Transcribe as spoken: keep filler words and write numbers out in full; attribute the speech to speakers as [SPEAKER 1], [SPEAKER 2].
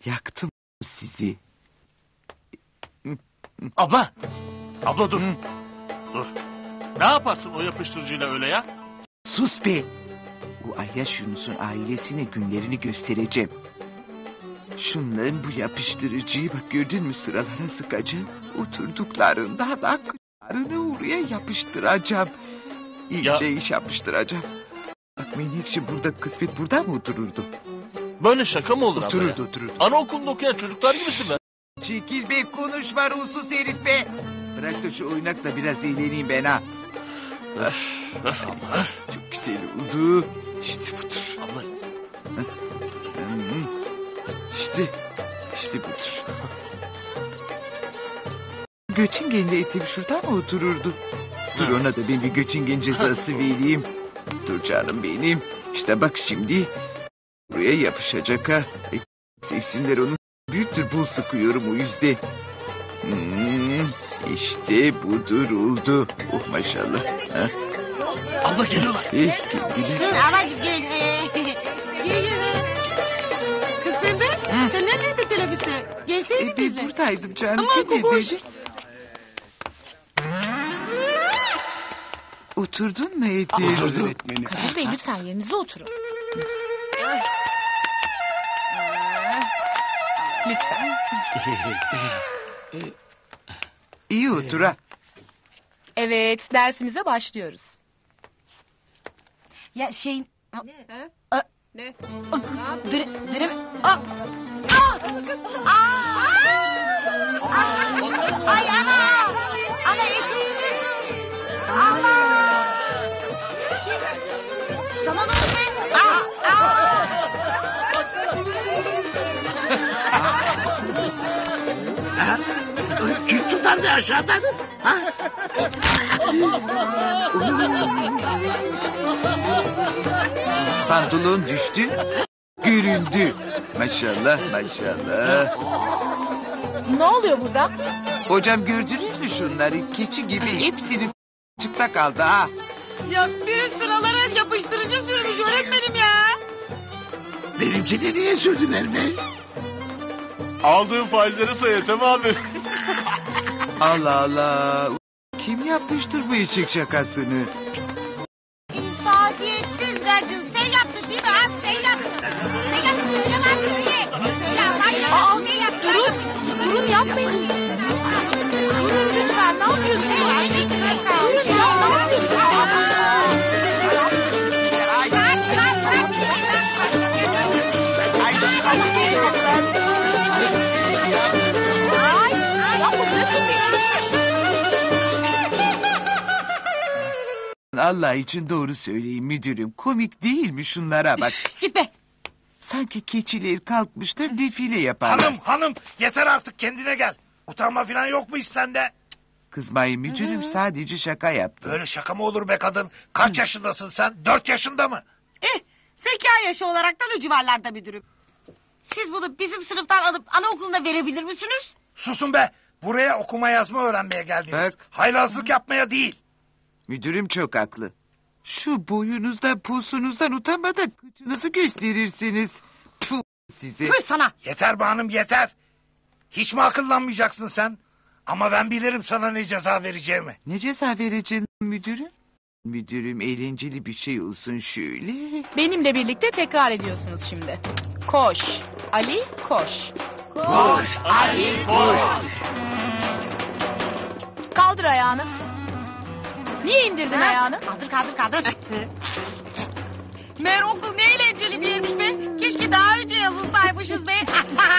[SPEAKER 1] Yaktım sizi.
[SPEAKER 2] Abla. Abla dur. Hı. Dur. Ne yaparsın o yapıştırıcıyla öyle ya?
[SPEAKER 1] Sus be. O Ayyaş Yunus'un ailesine günlerini göstereceğim. Şunların bu yapıştırıcıyı bak gördün mü sıralara sıkacağım. Oturduklarında naklarını oraya yapıştıracağım. İyice ya... iş yapıştıracağım. Bak Menekşe burada kısmet burada mı otururdu?
[SPEAKER 2] Böyle şaka mı olur abla
[SPEAKER 1] otururdu,
[SPEAKER 2] ya?
[SPEAKER 1] Otururdu
[SPEAKER 2] Anaokulunda okuyan çocuklar gibisin be.
[SPEAKER 1] Çekil be konuşma ruhsuz herif be. Bırak da şu oynakla biraz eğleneyim ben ha. Çok güzel oldu. İşte budur.
[SPEAKER 2] Abla.
[SPEAKER 1] İşte, işte budur. Göçingenle etim şurada mı otururdu? Dur ona da ben bir göçingen cezası vereyim. Dur canım benim. İşte bak şimdi. Buraya yapışacak ha. E, sevsinler onu. Büyüktür bul sıkıyorum o yüzden. Hmm, işte budur oldu. Oh maşallah. Ha?
[SPEAKER 2] Abla geliyorlar.
[SPEAKER 1] Eh, geldiler.
[SPEAKER 3] Anacığım gel. Gel. Kız Pembe Hı. sen neredeydin teneffüste? Gelseydin
[SPEAKER 1] E,
[SPEAKER 3] bizle.
[SPEAKER 1] ben buradaydım canım.
[SPEAKER 3] Ama
[SPEAKER 1] sen
[SPEAKER 3] kokuş.
[SPEAKER 1] neredeydin? Oturdun mu Edir?
[SPEAKER 2] Oturdum.
[SPEAKER 4] Kadir Bey lütfen yerinize oturun. Lütfen.
[SPEAKER 1] İyi otur ha.
[SPEAKER 4] Evet, dersimize başlıyoruz.
[SPEAKER 3] Ya şey...
[SPEAKER 5] Ne?
[SPEAKER 3] A,
[SPEAKER 5] Ne?
[SPEAKER 3] A, kız, döne, döne, a, a, a, a, ay ana, ana eteğim yırtılmış. Ana. Sana ne oldu be? Aa, aa.
[SPEAKER 2] Kim tutar bir aşağıdan? Ha?
[SPEAKER 1] Pantolon düştü. Göründü. Maşallah maşallah.
[SPEAKER 4] Ne oluyor burada?
[SPEAKER 1] Hocam gördünüz mü şunları? Keçi gibi hepsini çıplak kaldı ha.
[SPEAKER 3] Ya bir sıralara yapıştırıcı sürmüş öğretmenim ya.
[SPEAKER 2] Benimkine niye sürdüler be? Aldığın faizleri say Ethem abi.
[SPEAKER 1] Allah Allah. Kim yapmıştır bu eşek şakasını?
[SPEAKER 3] İnsafiyetsiz Racın. Sen yaptın değil mi? Ha? Sen yaptın. Sen yaptın. Söyle lan söyle. Söyle Allah aşkına. Sen yaptın.
[SPEAKER 4] Durun. Durun yapmayın. Durun lütfen. Ne yapıyorsunuz? Durun ya. Ne yapıyorsunuz?
[SPEAKER 1] Allah için doğru söyleyin müdürüm. Komik değil mi şunlara bak.
[SPEAKER 3] Git be.
[SPEAKER 1] Sanki keçiler kalkmışlar defile yaparlar.
[SPEAKER 6] Hanım hanım yeter artık kendine gel. Utanma falan yok mu hiç sende?
[SPEAKER 1] Kızmayın müdürüm sadece şaka yaptım.
[SPEAKER 6] Böyle şaka mı olur be kadın? Kaç yaşındasın sen? Dört yaşında mı?
[SPEAKER 3] Eh, zeka yaşı olaraktan o civarlarda müdürüm. Siz bunu bizim sınıftan alıp anaokuluna verebilir misiniz?
[SPEAKER 6] Susun be. Buraya okuma yazma öğrenmeye geldiniz.
[SPEAKER 1] Bak.
[SPEAKER 6] Haylazlık yapmaya değil.
[SPEAKER 1] Müdürüm çok haklı. Şu boyunuzdan posunuzdan utanmadan kıçınızı gösterirsiniz. Puh size.
[SPEAKER 3] Tüh sana.
[SPEAKER 6] Yeter be hanım yeter. Hiç mi akıllanmayacaksın sen? Ama ben bilirim sana ne ceza vereceğimi.
[SPEAKER 1] Ne ceza vereceksin müdürüm? Müdürüm eğlenceli bir şey olsun şöyle.
[SPEAKER 4] Benimle birlikte tekrar ediyorsunuz şimdi. Koş. Ali koş.
[SPEAKER 2] Koş Ali koş.
[SPEAKER 4] Kaldır ayağını. Niye indirdin
[SPEAKER 3] Ha?
[SPEAKER 4] ayağını?
[SPEAKER 3] Kaldır kaldır kaldır. Meğer okul ne eğlenceli bir yermiş be. Keşke daha önce yazılsaymışız be.